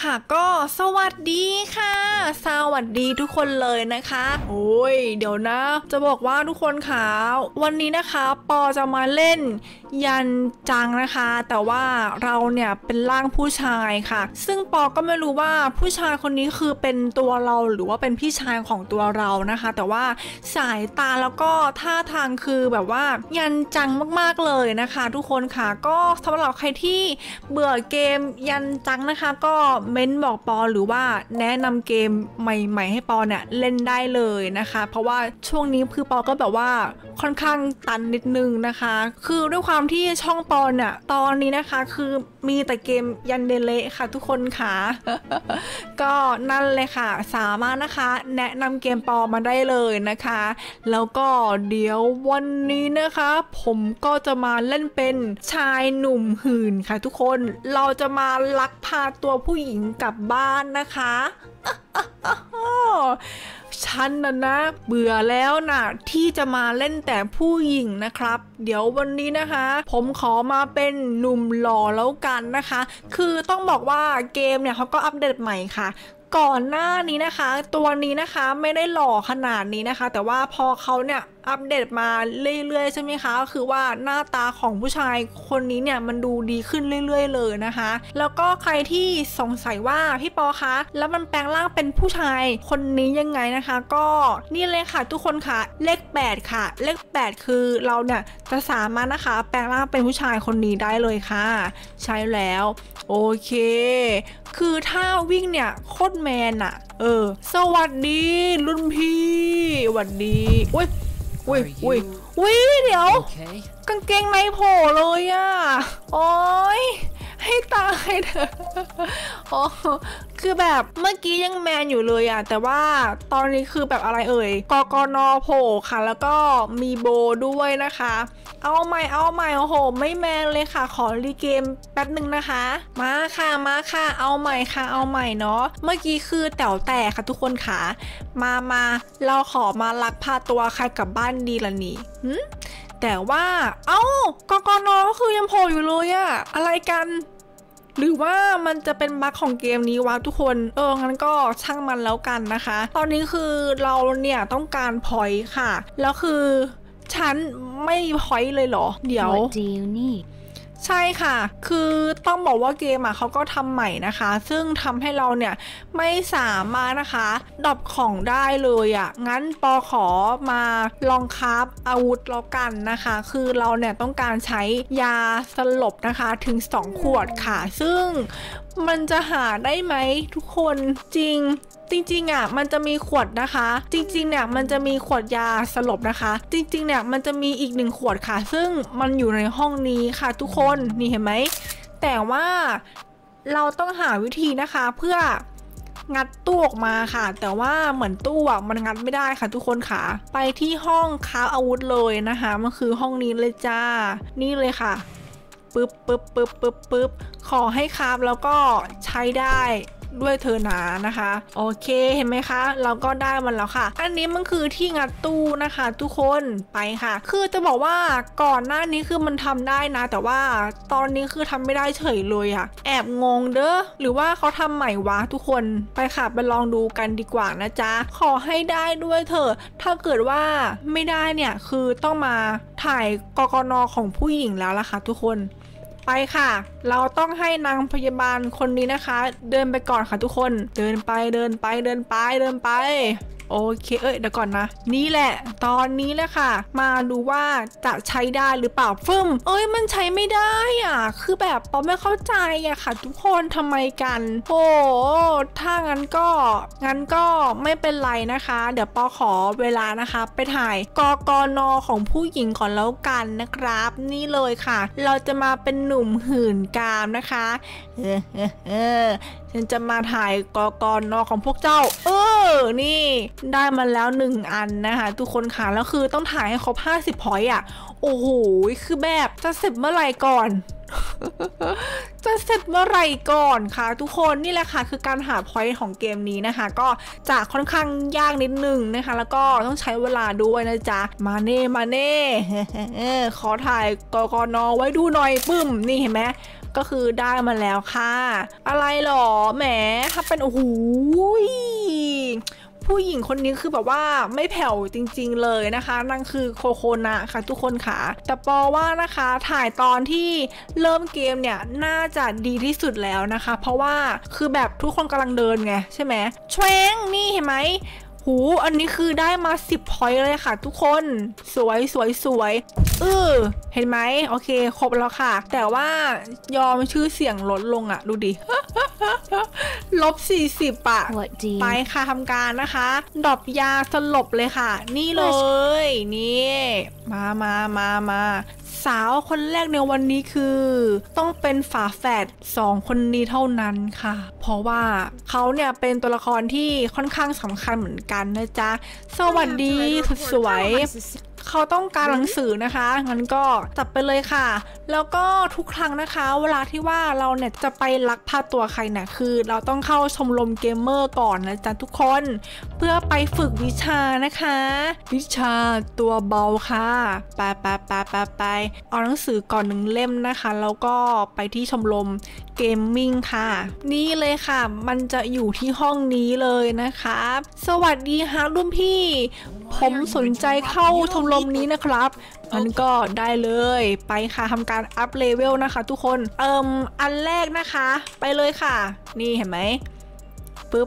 ค่ะก็สวัสดีค่ะสวัสดีทุกคนเลยนะคะโอ้ยเดี๋ยวนะจะบอกว่าทุกคนค่ะวันนี้นะคะปอจะมาเล่นยันจังนะคะแต่ว่าเราเนี่ยเป็นร่างผู้ชายค่ะซึ่งปอก็ไม่รู้ว่าผู้ชายคนนี้คือเป็นตัวเราหรือว่าเป็นพี่ชายของตัวเรานะคะแต่ว่าสายตาแล้วก็ท่าทางคือแบบว่ายันจังมากๆเลยนะคะทุกคนค่ะก็สำหรับใครที่เบื่อเกมยันจังนะคะก็เม้นบอกปอหรือว่าแนะนำเกมใหม่ๆให้ปอเนี่ยเล่นได้เลยนะคะเพราะว่าช่วงนี้คือปอก็แบบว่าค่อนข้างตันนิดนึงนะคะคือด้วยความที่ช่องปอเนี่ยตอนนี้นะคะคือมีแต่เกมยันเดเลค่ะทุกคนค่ะ ก็นั่นเลยค่ะสามารถนะคะแนะนำเกมปอมาได้เลยนะคะแล้วก็เดี๋ยววันนี้นะคะผมก็จะมาเล่นเป็นชายหนุ่มหื่นค่ะทุกคนเราจะมาลักพาตัวผู้หญิงกลับบ้านนะคะ ฉันนะเบื่อแล้วนะที่จะมาเล่นแต่ผู้หญิงนะครับเดี๋ยววันนี้นะคะผมขอมาเป็นหนุ่มหล่อแล้วกันนะคะคือต้องบอกว่าเกมเนี่ยเขาก็อัปเดตใหม่ค่ะก่อนหน้านี้นะคะตัวนี้นะคะไม่ได้หล่อขนาดนี้นะคะแต่ว่าพอเขาเนี่ยอัปเดตมาเรื่อยๆใช่ไหมคะก็คือว่าหน้าตาของผู้ชายคนนี้เนี่ยมันดูดีขึ้นเรื่อยๆเลยนะคะแล้วก็ใครที่สงสัยว่าพี่ปอคะแล้วมันแปลงร่างเป็นผู้ชายคนนี้ยังไงนะคะก็นี่เลยค่ะทุกคนค่ะเลข8ค่ะเลข8คือเราเนี่ยจะสามารถนะคะแปลงร่างเป็นผู้ชายคนนี้ได้เลยค่ะใช่แล้วโอเคคือถ้าวิ่งเนี่ยโคตรแมนอะสวัสดีรุ่นพี่สวัสดีอุ้ยเดี๋ยวกางเกงในโผล่เลยอะโอ้ยให้ตายเถอะอ๋อคือแบบเมื่อกี้ยังแมนอยู่เลยอะแต่ว่าตอนนี้คือแบบอะไรกกนโผล่ค่ะแล้วก็มีโบด้วยนะคะเอาใหม่โอ้โหไม่แมนเลยค่ะขอรีเกมแป๊บหนึ่งนะคะมาค่ะเอาใหม่เนาะเมื่อกี้คือแต๋วแตกค่ะทุกคนค่ะมาเราขอมาลักพาตัวใครกลับบ้านดีล่ะนี่แต่ว่ากกนก็คือยังโผล่อยู่เลยอะอะไรกันหรือว่ามันจะเป็นบั๊กของเกมนี้วะทุกคนงั้นก็ช่างมันแล้วกันนะคะตอนนี้คือเราเนี่ยต้องการพอยต์ค่ะแล้วคือฉันไม่พอยต์เลยเหรอเดี๋ยว What do you need? ใช่ค่ะคือต้องบอกว่าเกมเขาก็ทำใหม่นะคะซึ่งทำให้เราเนี่ยไม่สามารถนะคะดรอปของได้เลยงั้นปอขอมาลองคราฟอาวุธแล้วกันนะคะคือเราเนี่ยต้องการใช้ยาสลบนะคะถึง2 ขวดค่ะซึ่งมันจะหาได้ไหมทุกคนจริงมันจะมีขวดนะคะจริงเนี่ยมันจะมีขวดยาสลบนะคะจริงเนี่ยมันจะมีอีก1 ขวดค่ะซึ่งมันอยู่ในห้องนี้ค่ะทุกคนนี่เห็นไหมแต่ว่าเราต้องหาวิธีนะคะเพื่องัดตู้ออกมาค่ะแต่ว่าเหมือนตู้มันงัดไม่ได้ค่ะทุกคนค่ะไปที่ห้องค้าอาวุธเลยนะคะมันคือห้องนี้เลยจ้านี่เลยค่ะปึ๊บขอให้คราฟแล้วก็ใช้ได้ด้วยเธอหนานะคะโอเคเห็นไหมคะเราก็ได้มันแล้วค่ะอันนี้มันคือที่งัดตู้นะคะทุกคนไปค่ะคือจะบอกว่าก่อนหน้านี้คือมันทำได้นะแต่ว่าตอนนี้คือทำไม่ได้เฉยเลยแอบงงเด้อหรือว่าเขาทำใหม่วะทุกคนไปค่ะไปลองดูกันดีกว่านะจ๊ะขอให้ได้ด้วยเถอะถ้าเกิดว่าไม่ได้เนี่ยคือต้องมาถ่ายกกนของผู้หญิงแล้วล่ะค่ะทุกคนไปค่ะเราต้องให้นางพยาบาลคนนี้นะคะเดินไปก่อนค่ะทุกคนเดินไปโอเคเดี๋ยวก่อนนะนี่แหละตอนนี้แหละค่ะมาดูว่าจะใช้ได้หรือเปล่ามันใช้ไม่ได้คือแบบปอไม่เข้าใจค่ะทุกคนทำไมกันโอ้ถ้างั้นก็ไม่เป็นไรนะคะเดี๋ยวปอขอเวลานะคะไปถ่ายกกนของผู้หญิงก่อนแล้วกันนะครับนี่เลยค่ะเราจะมาเป็นหนุ่มหื่นกามนะคะฉันจะมาถ่ายกกนของพวกเจ้านี่ได้มาแล้ว1 อันนะคะทุกคนค่ะแล้วคือต้องถ่ายให้ครบ50 พอยต์โอ้โหคือแบบจะเสร็จเมื่อไหร่ก่อน จะเสร็จเมื่อไหร่ก่อนค่ะทุกคนนี่แหละค่ะคือการหาพอยต์ของเกมนี้นะคะก็จะค่อนข้างยากนิดนึงนะคะแล้วก็ต้องใช้เวลาด้วยนะจ๊ะมาเน่ ขอถ่ายกกนไว้ดูหน่อยปึ้มนี่เห็นไหมก็คือได้มาแล้วค่ะอะไรหรอแหมถ้าเป็นโอ้โหผู้หญิงคนนี้คือแบบว่าไม่แผ่วจริงๆเลยนะคะนั่นคือโคโคนะค่ะทุกคนค่ะแต่ปอว่านะคะถ่ายตอนที่เริ่มเกมเนี่ยน่าจะดีที่สุดแล้วนะคะเพราะว่าคือแบบทุกคนกำลังเดินไงใช่ไหมเชงนี่เห็นไหมหูอันนี้คือได้มา10 พอยต์เลยค่ะทุกคนสวยเห็นไหมโอเคครบแล้วค่ะแต่ว่ายอมชื่อเสียงลดลงอะดูดิ ลบ40อะไปค่ะทำการนะคะดรอปยาสลบเลยค่ะนี่เลยนี่มาสาวคนแรกในวันนี้คือต้องเป็นฝาแฝด2 คนนี้เท่านั้นค่ะเพราะว่าเขาเนี่ยเป็นตัวละครที่ค่อนข้างสำคัญเหมือนกันนะจ๊ะสวัสดีสุดสวยเขาต้องการหนังสือนะคะงั้นก็จับไปเลยค่ะแล้วก็ทุกครั้งนะคะเวลาที่ว่าเราเนี่ยจะไปลักพาตัวใครเนี่ยคือเราต้องเข้าชมรมเกมเมอร์ก่อนนะจ๊ะทุกคนเพื่อไปฝึกวิชานะคะวิชาตัวเบาค่ะไปเอาหนังสือก่อน1 เล่มนะคะแล้วก็ไปที่ชมรมเกมมิ่งค่ะนี่เลยค่ะมันจะอยู่ที่ห้องนี้เลยนะคะสวัสดีฮะรุ่นพี่ผมสนใจเข้าชมรมนี้นะครับมันก็ได้เลยไปค่ะทำการอัพเลเวลนะคะทุกคนอันแรกนะคะไปเลยค่ะนี่เห็นไหมปึ๊บ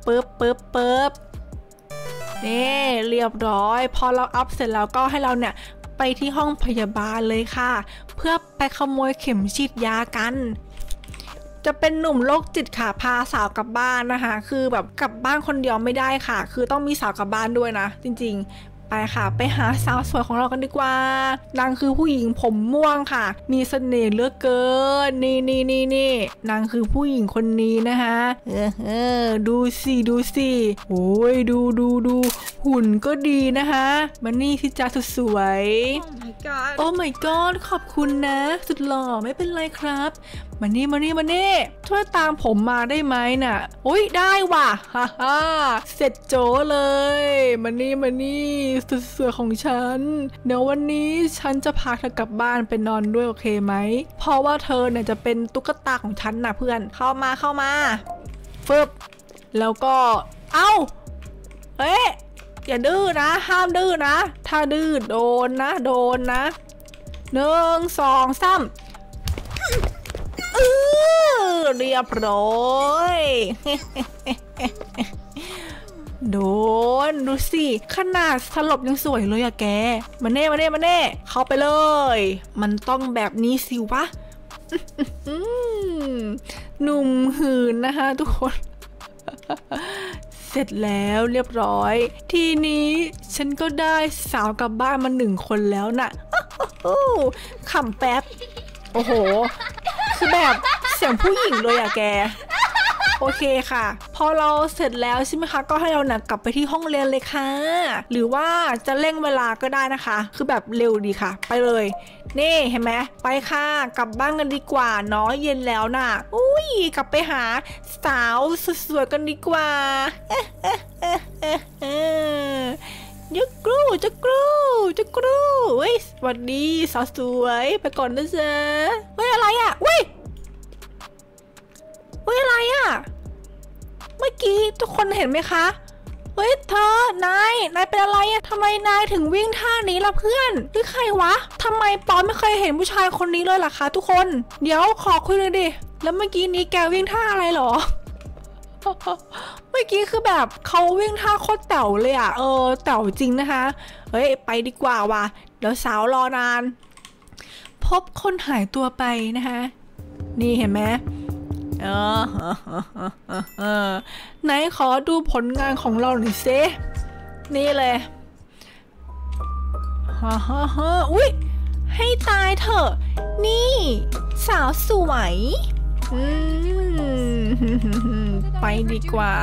นี่เรียบร้อยพอเราอัพเสร็จแล้วก็ให้เราเนี่ยไปที่ห้องพยาบาลเลยค่ะเพื่อไปขโมยเข็มฉีดยากันจะเป็นหนุ่มโรคจิตค่ะพาสาวกลับบ้านนะคะคือแบบกลับบ้านคนเดียวไม่ได้ค่ะคือต้องมีสาวกลับบ้านด้วยนะจริงๆไปค่ะไปหาสาวสวยของเรากันดีกว่านางคือผู้หญิงผมม่วงค่ะมีเสน่ห์เหลือเกินนี่นางคือผู้หญิงคนนี้นะคะดูสิโอ้ยดูหุ่นก็ดีนะคะมันนี่ที่จ้าสุดสวยโอ้ my god ขอบคุณนะสุดหล่อไม่เป็นไรครับมานี่ช่วยตามผมมาได้ไหมน่ะโอ้ยได้ว่ะฮ่าเสร็จโจเลยมานี่สุดสวยของฉันเดี๋ยววันนี้ฉันจะพาเธอกลับบ้านไปนอนด้วยโอเคไหมเพราะว่าเธอเนี่ยจะเป็นตุ๊กตาของฉันนะเพื่อนเข้ามาฟึบแล้วก็เอ้าอย่าดื้อนะห้ามดื้อนะถ้าดื้อโดนนะ1 2 3เรียบร้อยโดนดูสิขนาดสลบยังสวยเลยอะแกมาเน่เข้าไปเลยมันต้องแบบนี้สิวะ หนุ่มหืนนะคะทุกคน เสร็จแล้วเรียบร้อยทีนี้ฉันก็ได้สาวกลับบ้านมา1 คนแล้วน่ะ ขำแป๊บโอ้โหคือแบบเสียงผู้หญิงเลยอะแกโอเคค่ะพอเราเสร็จแล้วใช่ไหมคะก็ให้เราเนี่ยกลับไปที่ห้องเรียนเลยค่ะหรือว่าจะเร่งเวลาก็ได้นะคะคือแบบเร็วดีค่ะไปเลยนี่เห็นไหมไปค่ะกลับบ้านกันดีกว่าเนาะเย็นแล้วน่ะอุ้ยกลับไปหาสาวสวยๆกันดีกว่าจะกรูเฮ้ยสวัสดีสาวสวยไปก่อนนะจ๊ะเฮ้ยอะไรอ่ะเฮ้ยอะไรอ่ะเมื่อกี้ทุกคนเห็นไหมคะเฮ้ยเธอนายเป็นอะไรอ่ะทำไมนายถึงวิ่งท่านี้ล่ะเพื่อนหรือใครวะทำไมปอนไม่เคยเห็นผู้ชายคนนี้เลยล่ะคะทุกคนเดี๋ยวขอคุยเลยดิแล้วเมื่อกี้นี้แกวิ่งท่าอะไรหรอ เมื่อกี้คือแบบเขาวิ่งท่าโคตรแต๋วเลยอ่ะแต๋วจริงนะคะเฮ้ยไปดีกว่าว่ะเดี๋ยวสาวรอนานพบคนหายตัวไปนะคะนี่เห็นไหมไหนขอดูผลงานของเราหน่อยสินี่เลยอุ๊ยให้ตายเถอะนี่สาวสวยไปดีกว่า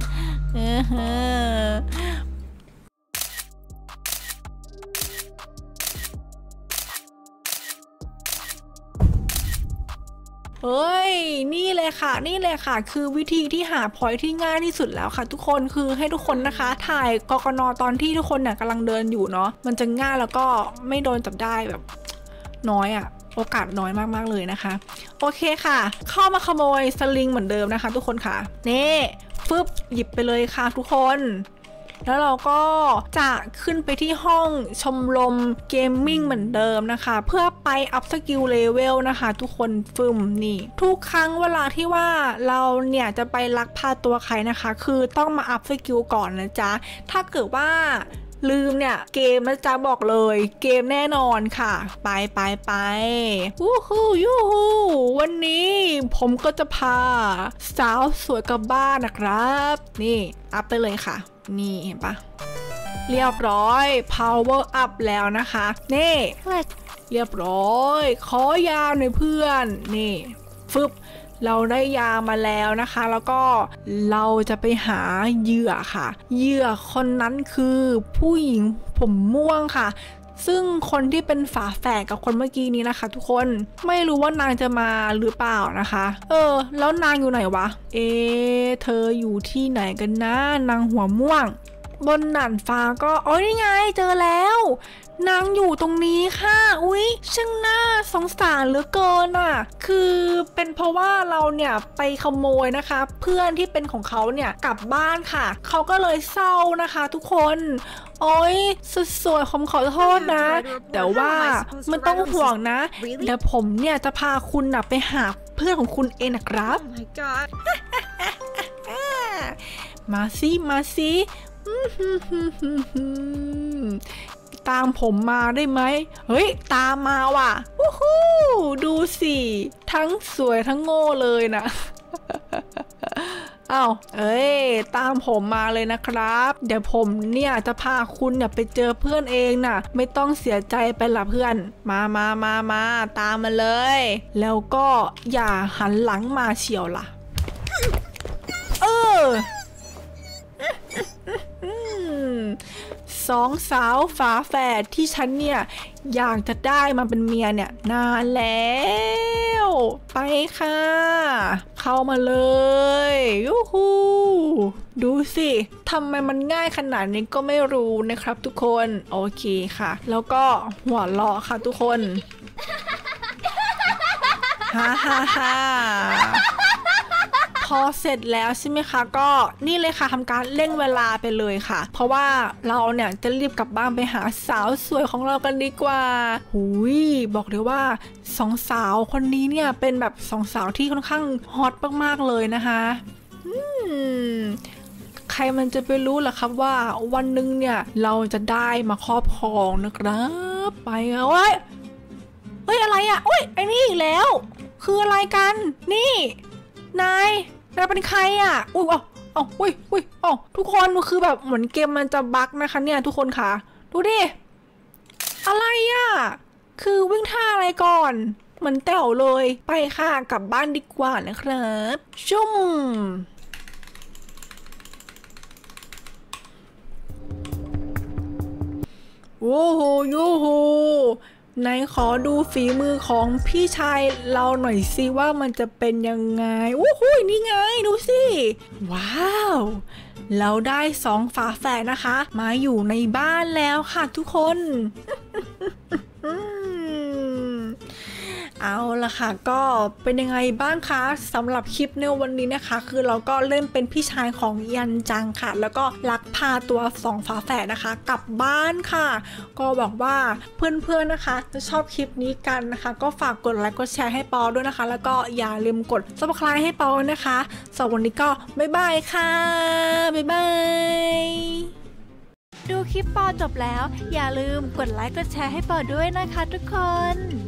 เฮ้ยนี่เลยค่ะคือวิธีที่หาพอยท์ที่ง่ายที่สุดแล้วค่ะทุกคนคือให้ทุกคนนะคะถ่ายกกน.ตอนที่ทุกคนเนี่ยกำลังเดินอยู่เนาะมันจะง่ายแล้วก็ไม่โดนจับได้แบบน้อยอะโอกาสน้อยมากๆเลยนะคะโอเคค่ะเข้ามาขโมยสลิงเหมือนเดิมนะคะทุกคนค่ะนี่ฟึบหยิบไปเลยค่ะทุกคนแล้วเราก็จะขึ้นไปที่ห้องชมรมเกมมิ่งเหมือนเดิมนะคะเพื่อไปอัพสกิลเลเวลนะคะทุกคนฟึมนี่ทุกครั้งเวลาที่ว่าเราเนี่ยจะไปลักพาตัวใครนะคะคือต้องมาอัพสกิลก่อนนะจ๊ะถ้าเกิดว่าลืมเนี่ยเกมนะจ๊ะบอกเลยเกมแน่นอนค่ะไปวู้ฮู้ยูฮูวันนี้ผมก็จะพาสาวสวยกลับบ้านนะครับนี่อัพไปเลยค่ะนี่เห็นปะเรียบร้อย power up แล้วนะคะนี่เรียบร้อยขอยาหน่อยเพื่อนนี่ฟึบเราได้ยามาแล้วนะคะแล้วก็เราจะไปหาเหยื่อค่ะเหยื่อคนนั้นคือผู้หญิงผมม่วงค่ะซึ่งคนที่เป็นฝาแฝดกับคนเมื่อกี้นี้นะคะทุกคนไม่รู้ว่านางจะมาหรือเปล่านะคะแล้วนางอยู่ไหนวะเธออยู่ที่ไหนกันนะนางหัวม่วงบนหนันฟ้าก็นี่ไงเจอแล้วนางอยู่ตรงนี้ค่ะอุ๊ยช่างน่าสงสารเหลือเกินอ่ะคือเป็นเพราะว่าเราเนี่ยไปขโมยนะคะเพื่อนที่เป็นของเขาเนี่ยกลับบ้านค่ะเขาก็เลยเศร้านะคะทุกคนสุดสวยผมขอโทษนะแต่ว่าไม่ต้องห่วงนะเดี๋ยวผมเนี่ยจะพาคุณนะไปหาเพื่อนของคุณเองนะครับ มาสิตามผมมาได้ไหมเฮ้ยตามมาว่ะวู้ฮู้ดูสิทั้งสวยทั้งโง่เลยนะ ตามผมมาเลยนะครับเดี๋ยวผมเนี่ยจะพาคุณเนี่ยไปเจอเพื่อนเองน่ะไม่ต้องเสียใจไปละเพื่อนมาตามมาเลยแล้วก็อย่าหันหลังมาเฉียวล่ะสองสาวฝาแฝดที่ฉันเนี่ยอยากจะได้มาเป็นเมียเนี่ยนานแล้วไปค่ะเข้ามาเลยยูฮูดูสิทำไมมันง่ายขนาดนี้ก็ไม่รู้นะครับทุกคนโอเคค่ะแล้วก็หัวเราะค่ะทุกคน ฮ่าพอเสร็จแล้วใช่ไหมคะก็นี่เลยค่ะทำการเร่งเวลาไปเลยค่ะเพราะว่าเราเนี่ยจะรีบกลับบ้านไปหาสาวสวยของเรากันดีกว่าบอกเลยว่าสองสาวคนนี้เนี่ยเป็นแบบสองสาวที่ค่อนข้างฮอตมากๆเลยนะคะใครมันจะไปรู้ล่ะครับว่าวันหนึ่งเนี่ยเราจะได้มาครอบครองนะครับไปเอาไว้อะไรอ่ะไอ้นี่อีกแล้วคืออะไรกันนี่นายเป็นใครอ่ะทุกคนคือแบบเหมือนเกมมันจะบั๊กนะคะเนี่ยทุกคนค่ะดูดิอะไรอ่ะคือวิ่งท่าอะไรก่อนเหมือนแต๋วเลยไปค่ะกลับบ้านดีกว่านะครับชุ่มโอ้โหยูฮูไหนขอดูฝีมือของพี่ชายเราหน่อยสิว่ามันจะเป็นยังไงโอ้โหนี่ไงดูสิว้าวเราได้สองฝาแฝดนะคะมาอยู่ในบ้านแล้วค่ะทุกคน เอาล่ะค่ะก็เป็นยังไงบ้างคะสำหรับคลิปในวันนี้นะคะคือเราก็เล่นเป็นพี่ชายของยันจังค่ะแล้วก็ลักพาตัวสองฝาแฝดนะคะกลับบ้านค่ะก็หวังว่าเพื่อนๆนะคะจะชอบคลิปนี้กันนะคะก็ฝากกดไลค์กดแชร์ให้ปอด้วยนะคะแล้วก็อย่าลืมกด Subscribe ให้ปอนะคะสำหรับวันนี้ก็บ๊ายบายค่ะบ๊ายบายดูคลิปปอจบแล้วอย่าลืมกดไลค์กดแชร์ให้ปอด้วยนะคะทุกคน